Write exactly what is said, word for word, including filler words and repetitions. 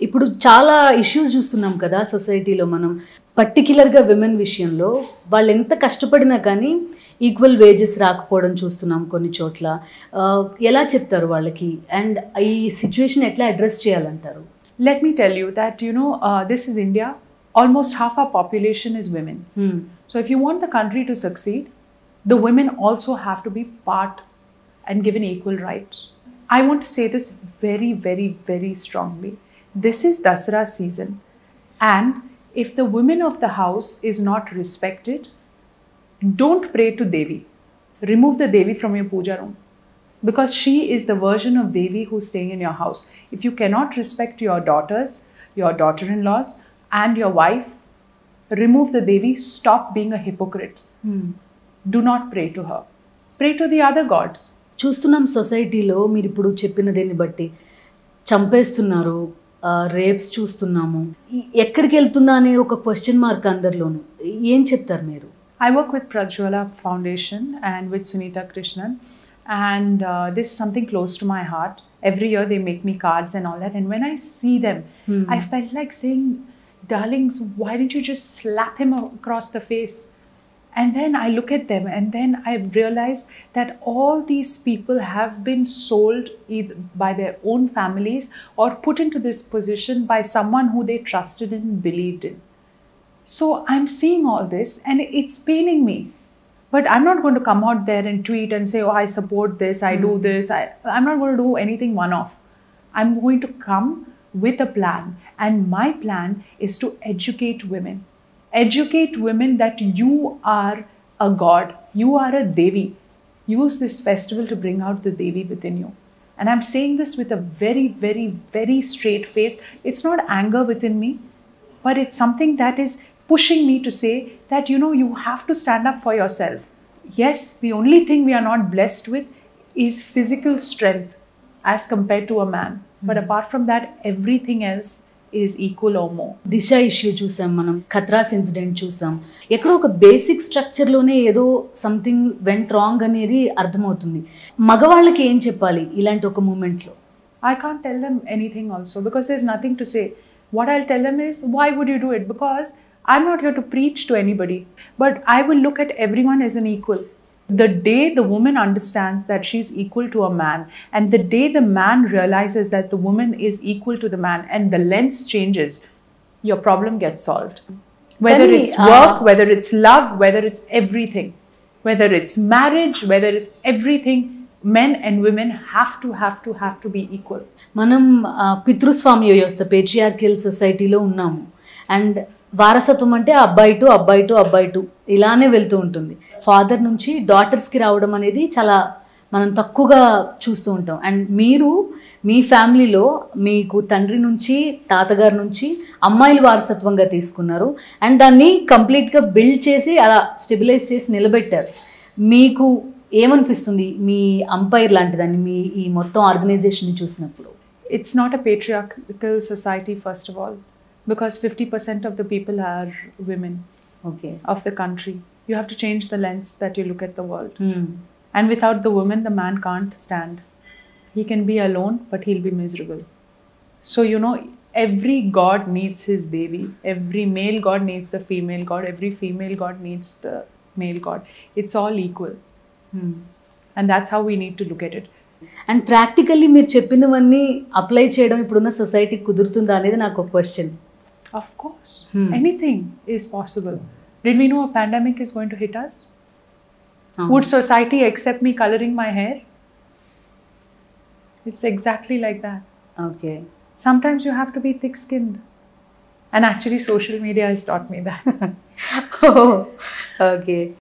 ఇప్పుడు చాలా ఇష్యూస్ చూస్తున్నాం కదా సొసైటీలో మనం, పర్టిక్యులర్గా విమెన్ విషయంలో వాళ్ళు ఎంత కష్టపడినా కానీ ఈక్వల్ వేజెస్ రాకపోవడం చూస్తున్నాం కొన్ని చోట్ల. ఎలా చెప్తారు వాళ్ళకి అండ్ ఈ సిచ్యువేషన్ ఎట్లా అడ్రస్ చేయాలంటారు? Let me tell you that, you know, uh, this is India. Almost half our population is women. Hmm. So if you want the country to succeed, the women also have to be part and given equal rights. I want to say this very, very, very strongly. This is Dasara season, and if the women of the house is not respected, don't pray to Devi. Remove the Devi from your puja room, because she is the version of Devi who's staying in your house. If you cannot respect your daughters, your daughter-in-laws and your wife, remove the Devi. Stop being a hypocrite. Hmm. Do not pray to her. Pray to the other gods. చూస్తున్నాం సొసైటీలో మీరు ఇప్పుడు చెప్పిన దీన్ని బట్టి చంపేస్తున్నారు, rapes చూస్తున్నాము. ఎక్కడికి వెళ్తుందా అనే ఒక క్వశ్చన్ మార్క్ అందరిలోను. ఏం చెప్తారు మీరు? I work with Prajwala Foundation and with Sunita Krishnan, and uh, this is something close to my heart. Every year they make me cards and all that, and when I see them, hmm. I felt like saying, darlings, why didn't you just slap him across the face? And then I look at them, and then I've realized that all these people have been sold either by their own families or put into this position by someone who they trusted and believed in. So I'm seeing all this and it's paining me. But I'm not going to come out there and tweet and say, oh, I support this, I mm. do this. I, I'm not going to do anything one-off. I'm going to come with a plan. And my plan is to educate women. Educate women that you are a god. You are a Devi. Use this festival to bring out the Devi within you. And I'm saying this with a very, very, very straight face. It's not anger within me, but it's something that is pushing me to say that, you know, you have to stand up for yourself. Yes, the only thing we are not blessed with is physical strength as compared to a man. Mm-hmm. But apart from that, everything else is equal or more. Disha issue చూసాం మనం, ఖత్రాస్ incident చూసాం. ఎక్కడో ఒక basic స్ట్రక్చర్లోనే ఏదో something went wrong అనేది అర్థమవుతుంది. మగవాళ్ళకి ఏం చెప్పాలి ఇలాంటి ఒక మూమెంట్లో? I can't tell them anything also, because there's nothing to say. What I'll tell them is, why would you do it? Because I'm not here to preach to anybody, but I will look at everyone as an equal. The day the woman understands that she's equal to a man, and the day the man realizes that the woman is equal to the man, and the lens changes, your problem gets solved. Whether Kani, it's work, uh, whether it's love, whether it's everything, whether it's marriage, whether it's everything, men and women have to, have to, have to be equal. మనం పితృస్వామ్య వ్యవస్థ, పేట్రియార్కియల్ సొసైటీలో ఉన్నాము. And వారసత్వం అంటే అబ్బాయి to అబ్బాయి to అబ్బాయి to ఇలానే వెళ్తూ ఉంటుంది. ఫాదర్ నుంచి డాటర్స్కి రావడం అనేది చాలా మనం తక్కువగా చూస్తూ ఉంటాం. అండ్ మీరు మీ ఫ్యామిలీలో మీకు తండ్రి నుంచి తాతగారి నుంచి అమ్మాయిల వారసత్వంగా తీసుకున్నారు అండ్ దాన్ని కంప్లీట్గా బిల్డ్ చేసి అలా స్టెబిలైజ్ చేసి నిలబెట్టారు. మీకు ఏమనిపిస్తుంది మీ అంపైర్ లాంటిదాన్ని మీ ఈ మొత్తం ఆర్గనైజేషన్ని చూసినప్పుడు? It's not a patriarchal society, first of all, because fifty percent of the people are women. Okay. Of the country. You have to change the lens that you look at the world. Hmm. And without the woman, the man can't stand. He can be alone, but he'll be miserable. So, you know, every god needs his Devi. Every male god needs the female god. Every female god needs the male god. It's all equal. Hmm. And that's how we need to look at it. And practically మీరు చెప్పినవన్నీ apply చేయడం ఇప్పుడున్న సొసైటీకి కుదురుతుందా అనేది నాకు ఒక question. Of course. Hmm. Anything is possible. Did we know a pandemic is going to hit us? Oh. Would society accept me coloring my hair? It's exactly like that. Okay. Sometimes you have to be thick-skinned. And actually social media has taught me that. Oh, okay.